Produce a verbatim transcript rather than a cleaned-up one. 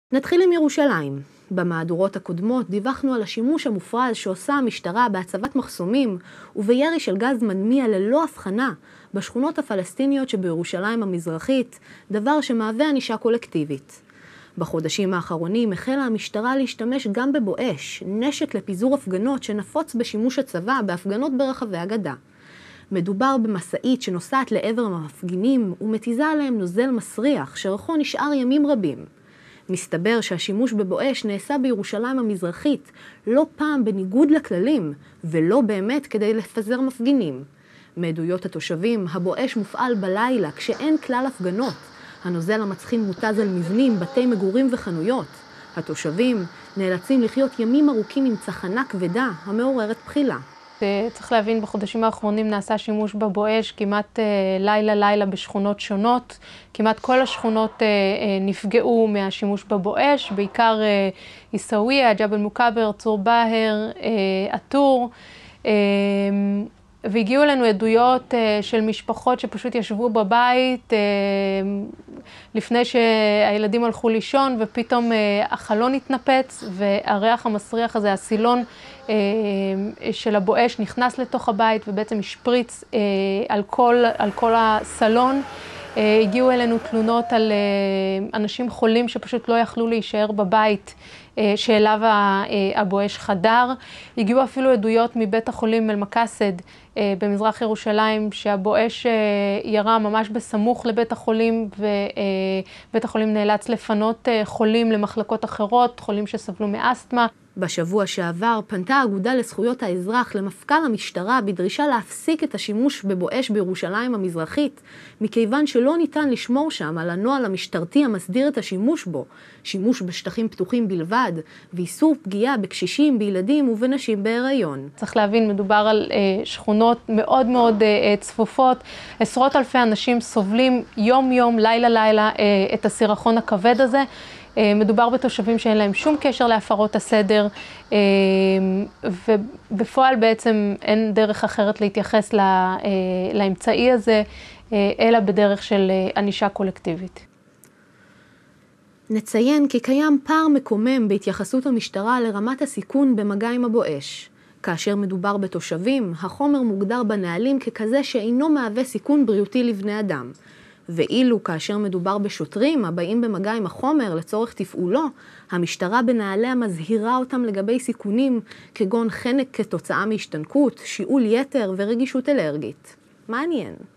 נתחיל עם ירושלים. במהדורות הקודמות דיווחנו על השימוש המופרז שעושה המשטרה בהצבת מחסומים ובירי של גז מדמיע ללא הבחנה בשכונות הפלסטיניות שבירושלים המזרחית, דבר שמהווה ענישה קולקטיבית. בחודשים האחרונים החלה המשטרה להשתמש גם בבואש, נשק לפיזור הפגנות שנפוץ בשימוש הצבא בהפגנות ברחבי הגדה. מדובר במסעית שנוסעת לעבר המפגינים ומתיזה עליהם נוזל מסריח שרחו נשאר ימים רבים. מסתבר שהשימוש בבואש נעשה בירושלים המזרחית לא פעם בניגוד לכללים ולא באמת כדי לפזר מפגינים. מעדויות התושבים, הבואש מופעל בלילה כשאין כלל הפגנות. הנוזל המצחין מותז על מבנים, בתי מגורים וחנויות. התושבים נאלצים לחיות ימים ארוכים עם צחנה כבדה המעוררת בחילה. צריך להבין, בחודשים האחרונים נעשה שימוש בבואש כמעט לילה-לילה בשכונות שונות. כמעט כל השכונות נפגעו מהשימוש בבואש, בעיקר עיסאוויה, ג'בל מוכבר, צור באהר, עטור. והגיעו אלינו עדויות של משפחות שפשוט ישבו בבית לפני שהילדים הלכו לישון, ופתאום החלון התנפץ, והריח המסריח הזה, הסילון של הבואש נכנס לתוך הבית ובעצם השפריץ על כל, על כל הסלון. הגיעו אלינו תלונות על אנשים חולים שפשוט לא יכלו להישאר בבית שאליו הבואש חדר. הגיעו אפילו עדויות מבית החולים אל-מקאסד במזרח ירושלים שהבואש ירה ממש בסמוך לבית החולים, ובית החולים נאלץ לפנות חולים למחלקות אחרות, חולים שסבלו מאסתמה. בשבוע שעבר פנתה האגודה לזכויות האזרח למפכ"ל המשטרה בדרישה להפסיק את השימוש בבואש בירושלים המזרחית, מכיוון שלא ניתן לשמור שם על הנוהל המשטרתי המסדיר את השימוש בו, שימוש בשטחים פתוחים בלבד, ואיסור פגיעה בקשישים, בילדים ובנשים בהיריון. צריך להבין, מדובר על אה, שכונות מאוד מאוד אה, צפופות, עשרות אלפי אנשים סובלים יום יום, לילה לילה, אה, את הסירחון הכבד הזה. מדובר בתושבים שאין להם שום קשר להפרות הסדר, ובפועל בעצם אין דרך אחרת להתייחס לאמצעי הזה, אלא בדרך של ענישה קולקטיבית. נציין כי קיים פער מקומם בהתייחסות המשטרה לרמת הסיכון במגע עם הבואש. כאשר מדובר בתושבים, החומר מוגדר בנהלים ככזה שאינו מהווה סיכון בריאותי לבני אדם. ואילו כאשר מדובר בשוטרים הבאים במגע עם החומר לצורך תפעולו, המשטרה בנהליה מזהירה אותם לגבי סיכונים כגון חנק כתוצאה מהשתנקות, שיעול יתר ורגישות אלרגית. מעניין.